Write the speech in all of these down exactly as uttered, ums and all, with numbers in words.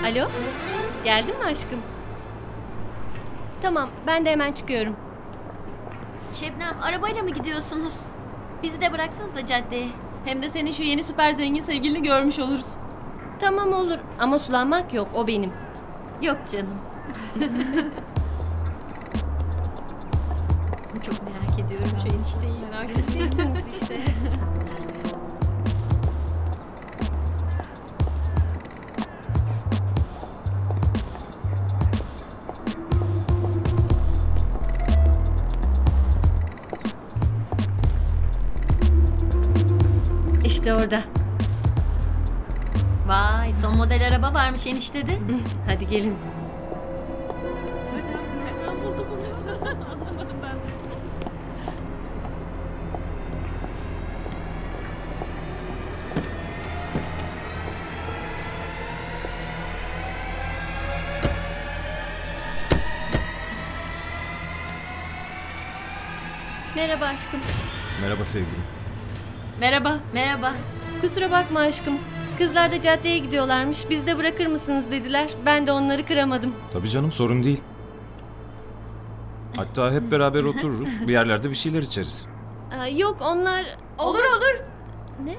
Alo? Geldin mi aşkım? Tamam, ben de hemen çıkıyorum. Şebnem, arabayla mı gidiyorsunuz? Bizi de bıraksanıza caddeye. Hem de senin şu yeni süper zengin sevgilini görmüş oluruz. Tamam olur ama sulanmak yok, o benim. Yok canım. Çok merak ediyorum şu enişteyi. Merak edeceksiniz işte. İşte orada. Vay, son model araba varmış eniştede. Hadi gelin. Nerede kız, nereden buldu bunu? Anlamadım ben. Merhaba aşkım. Merhaba sevgilim. Merhaba. Merhaba. Kusura bakma aşkım. Kızlar da caddeye gidiyorlarmış. Biz de bırakır mısınız dediler. Ben de onları kıramadım. Tabii canım, sorun değil. Hatta hep beraber otururuz. Bir yerlerde bir şeyler içeriz. Aa, yok onlar... Olur olur. Ne?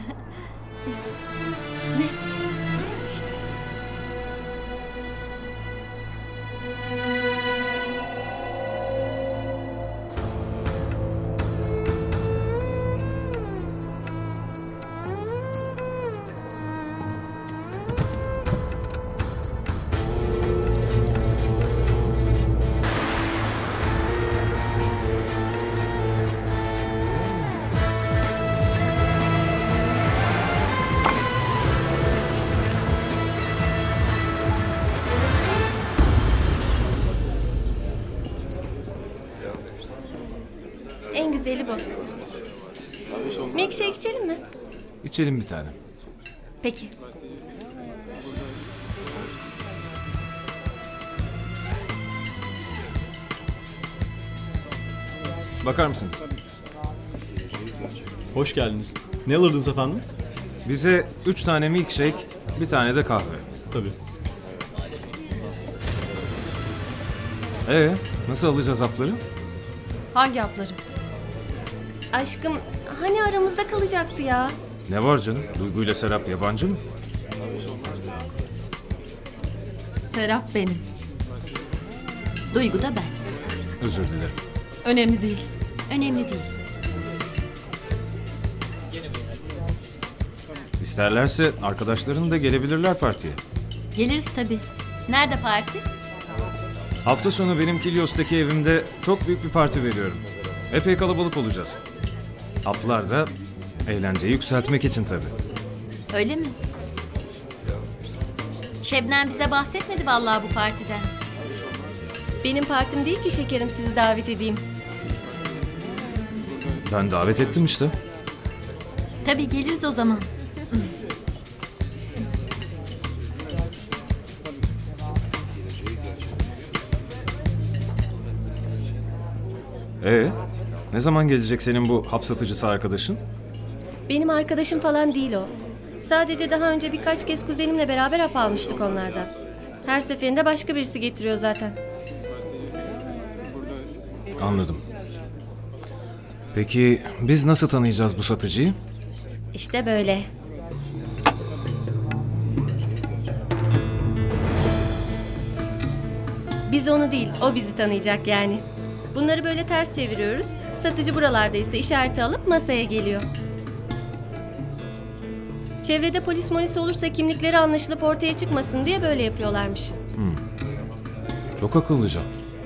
En güzeli bu. Milkshake içelim mi? İçelim bir tane. Peki. Bakar mısınız? Hoş geldiniz. Ne alırdınız efendim? Bize üç tane milkshake, bir tane de kahve. Tabii. Ee, nasıl alacağız hapları? Hangi hapları? Aşkım hani aramızda kalacaktı ya? Ne var canım? Duygu ile Serap yabancı mı? Serap benim. Duygu da ben. Özür dilerim. Önemli değil. Önemli değil. İsterlerse arkadaşların da gelebilirler partiye. Geliriz tabii. Nerede parti? Hafta sonu benim Kilyos'taki evimde çok büyük bir parti veriyorum. Epey kalabalık olacağız. Haplar da eğlenceyi yükseltmek için tabii. Öyle mi? Şebnem bize bahsetmedi vallahi bu partiden. Benim partim değil ki şekerim, sizi davet edeyim. Ben davet ettim işte. Tabii geliriz o zaman. Ee, ne zaman gelecek senin bu hap satıcısı arkadaşın? Benim arkadaşım falan değil o. Sadece daha önce birkaç kez kuzenimle beraber hap almıştık onlardan. Her seferinde başka birisi getiriyor zaten. Anladım. Peki biz nasıl tanıyacağız bu satıcıyı? İşte böyle. Biz onu değil, o bizi tanıyacak yani. Bunları böyle ters çeviriyoruz. Satıcı buralardaysa işareti alıp masaya geliyor. Çevrede polis molisi olursa kimlikleri anlaşılıp ortaya çıkmasın diye böyle yapıyorlarmış. Çok akıllıca.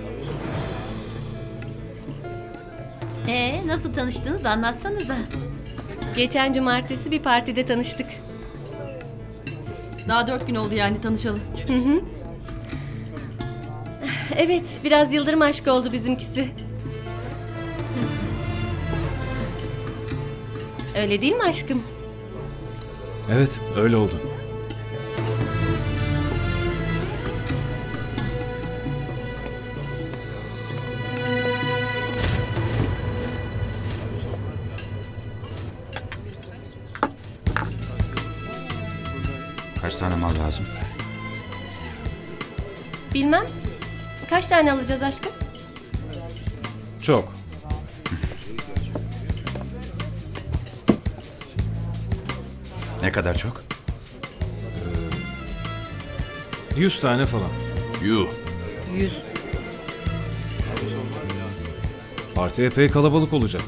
Ee, nasıl tanıştınız anlatsanıza. Geçen cumartesi bir partide tanıştık. Daha dört gün oldu yani tanışalı. Evet, biraz yıldırım aşkı oldu bizimkisi. Öyle değil mi aşkım? Evet, öyle oldu. Kaç tane mal lazım? Bilmem. Kaç tane alacağız aşkım? Çok. Ne kadar çok? Yüz tane falan. Yuh. Yüz. Parti epey kalabalık olacak.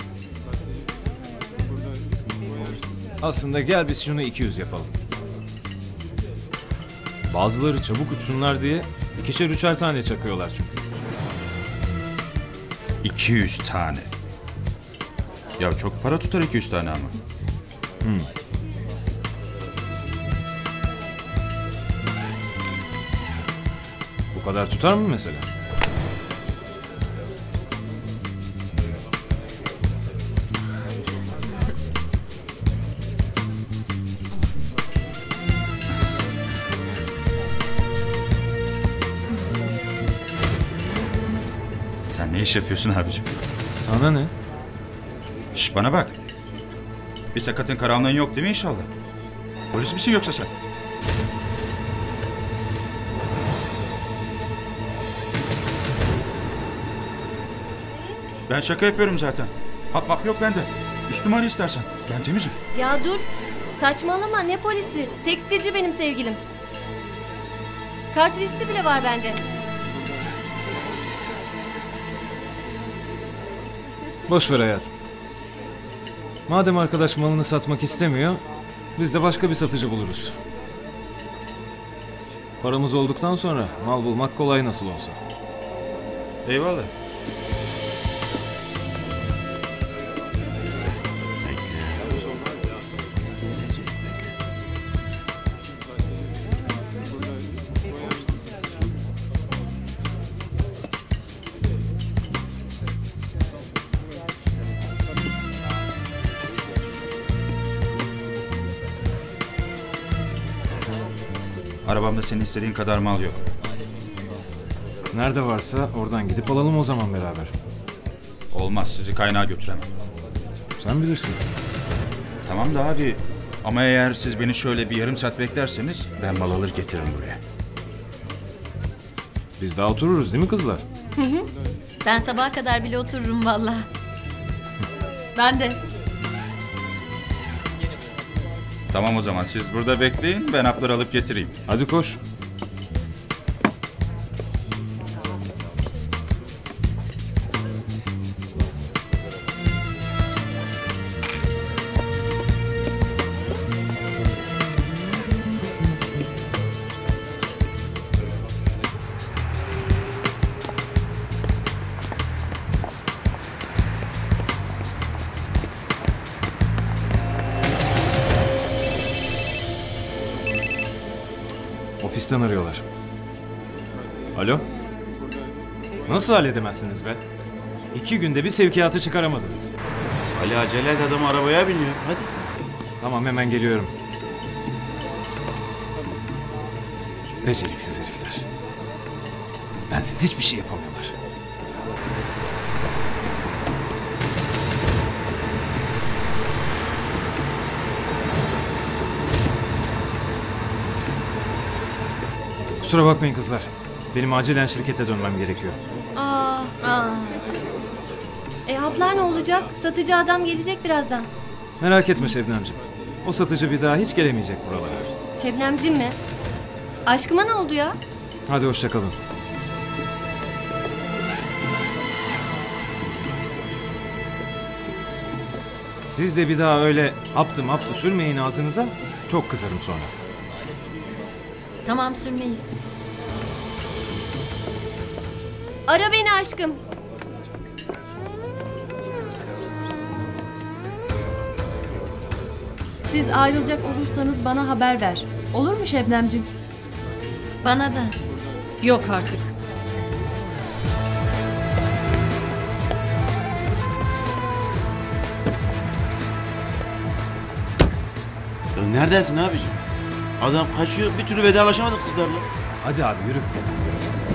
Aslında gel biz şunu iki yüz yapalım. Bazıları çabuk uçsunlar diye ikişer üçer tane çakıyorlar çünkü. iki yüz tane. Ya çok para tutar iki yüz tane ama. Hmm. Bu kadar tutar mı mesela? Sen ne iş yapıyorsun abicim? Sana ne? Şş, bana bak. Bir sakatın karanlığın yok değil mi inşallah? Polis misin yoksa sen? Ben şaka yapıyorum zaten. Hap map yok bende. Üstüme ara istersen. Ben temizim. Ya dur. Saçmalama, ne polisi? Tekstilci benim sevgilim. Kartviziti bile var bende. Boş ver hayatım. Madem arkadaş malını satmak istemiyor, biz de başka bir satıcı buluruz. Paramız olduktan sonra mal bulmak kolay nasıl olsa. Eyvallah. Arabamda senin istediğin kadar mal yok. Nerede varsa oradan gidip alalım o zaman beraber. Olmaz, sizi kaynağa götüremem. Sen bilirsin. Tamam da abi, ama eğer siz beni şöyle bir yarım saat beklerseniz ben mal alır getiririm buraya. Biz daha otururuz değil mi kızlar? Ben sabaha kadar bile otururum valla. Ben de. Tamam o zaman siz burada bekleyin, ben hapları alıp getireyim. Hadi koş. Ofisten arıyorlar. Alo? Nasıl halledemezsiniz be? İki günde bir sevkiyatı çıkaramadınız. Ali acele et, adam arabaya biniyor. Hadi. Tamam, hemen geliyorum. Beceriksiz herifler. Bensiz hiçbir şey yapamıyorlar. Kusura bakmayın kızlar. Benim acilen şirkete dönmem gerekiyor. Aa, Aa, e haplar ne olacak? Satıcı adam gelecek birazdan. Merak etme Şebnemciğim. O satıcı bir daha hiç gelemeyecek buralara. Şebnemcim mi? Aşkıma ne oldu ya? Hadi hoşça kalın. Siz de bir daha öyle aptı maptı sürmeyin ağzınıza. Çok kızarım sonra. tamam sürmeyiz. Ara beni aşkım. Siz ayrılacak olursanız bana haber ver. Olur mu Şebnemciğim? Bana da. Yok artık. Ya neredesin abicim? Adam kaçıyor, bir türlü vedalaşamadık kızlarla. Hadi abi yürü.